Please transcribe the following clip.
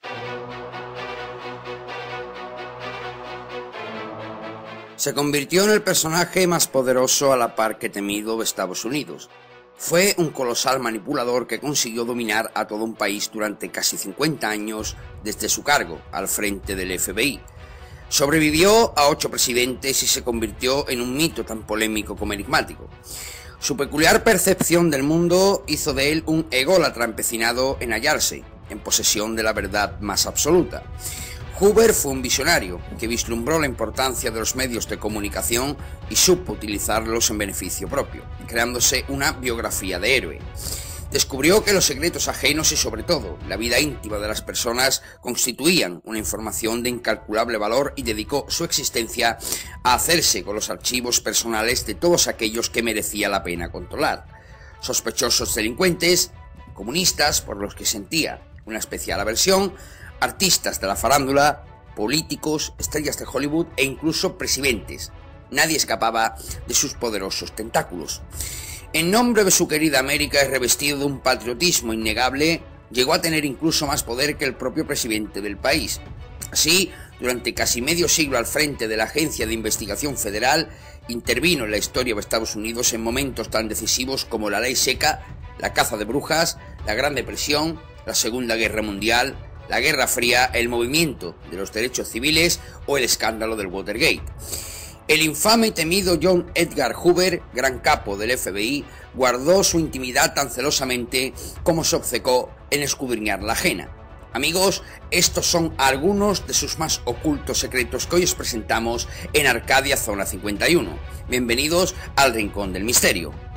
Se convirtió en el personaje más poderoso a la par que temido de Estados Unidos. Fue un colosal manipulador que consiguió dominar a todo un país durante casi 50 años desde su cargo al frente del FBI. Sobrevivió a 8 presidentes y se convirtió en un mito tan polémico como enigmático. Su peculiar percepción del mundo hizo de él un ególatra empecinado en hallarse en posesión de la verdad más absoluta. Hoover fue un visionario que vislumbró la importancia de los medios de comunicación y supo utilizarlos en beneficio propio, creándose una biografía de héroe. Descubrió que los secretos ajenos y sobre todo la vida íntima de las personas constituían una información de incalculable valor y dedicó su existencia a hacerse con los archivos personales de todos aquellos que merecía la pena controlar. Sospechosos delincuentes, comunistas por los que sentía una especial aversión, artistas de la farándula, políticos, estrellas de Hollywood e incluso presidentes. Nadie escapaba de sus poderosos tentáculos. En nombre de su querida América y revestido de un patriotismo innegable, llegó a tener incluso más poder que el propio presidente del país. Así, durante casi medio siglo al frente de la Agencia de Investigación Federal, intervino en la historia de Estados Unidos en momentos tan decisivos como la Ley Seca, la caza de brujas, la Gran Depresión, la Segunda Guerra Mundial, la Guerra Fría, el movimiento de los derechos civiles o el escándalo del Watergate. El infame y temido John Edgar Hoover, gran capo del FBI, guardó su intimidad tan celosamente como se obcecó en escudriñar la ajena. Amigos, estos son algunos de sus más ocultos secretos que hoy os presentamos en Arcadia Zona 51. Bienvenidos al Rincón del Misterio.